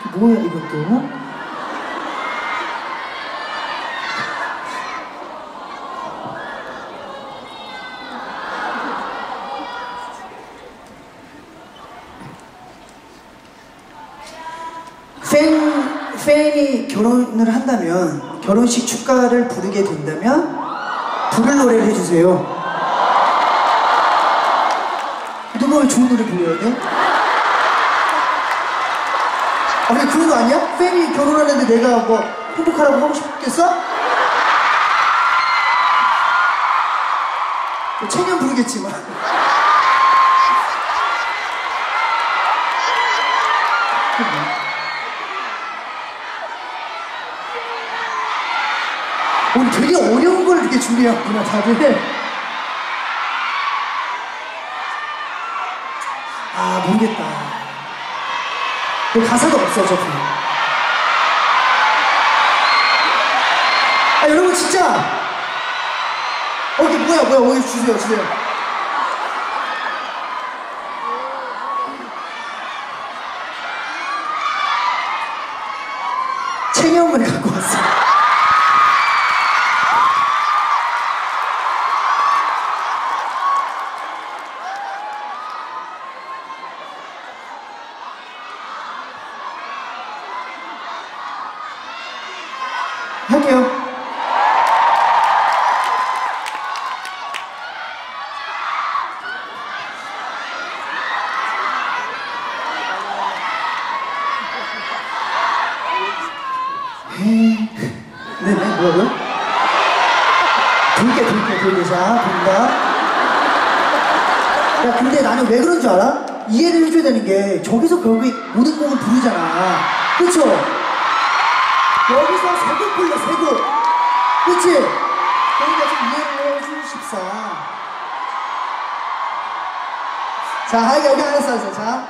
뭐야 이것도? 팬이 결혼을 한다면, 결혼식 축가를 부르게 된다면 부를 노래를 해주세요. 누가 왜 좋은 노래 불러야 돼? 아, 왜 그런 거 아니야? 팬이 결혼하는데 내가 뭐 행복하라고 하고 싶겠어? 뭐 청년 부르겠지만. 오늘 되게 어려운 걸 이렇게 준비해왔구나, 다들. 아, 모르겠다. 가사도 없어, 어차피. 아, 여러분, 진짜! 이게 뭐야, 주세요. 챙여문을 갖고 왔어. 할게요. 네네, 뭐라고요? 돌게. 자, 돈다. 야, 근데 나는 왜 그런 줄 알아? 이해를 해줘야 되는 게, 저기서 결국에 모든 곡을 부르잖아. 그쵸? 여기서 세 곡 불러, 세 곡. 그치? 그러니까 좀 이해를 해주십사. 자, 여기 알았어. 자.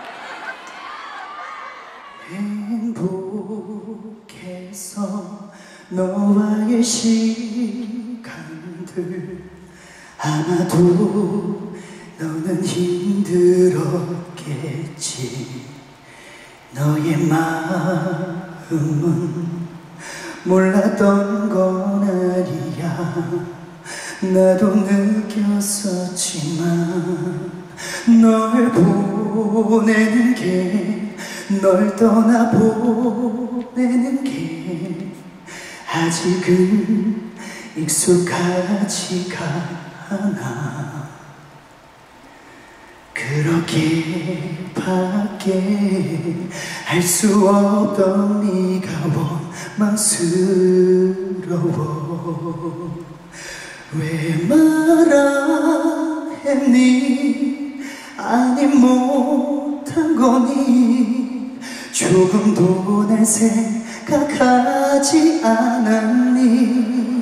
행복해서 너와의 시간들 아마도 너는 힘들었겠지. 너의 마음은 몰랐던 건 아니야. 나도 느꼈었지만 널 보내는 게, 널 떠나보내는 게 아직은 익숙하지가 않아. 그렇게밖에 할 수 없던 네가 원망스러워. 왜 말 안 했니? 아니 못한 거니? 조금도 날 생각하지 않았니?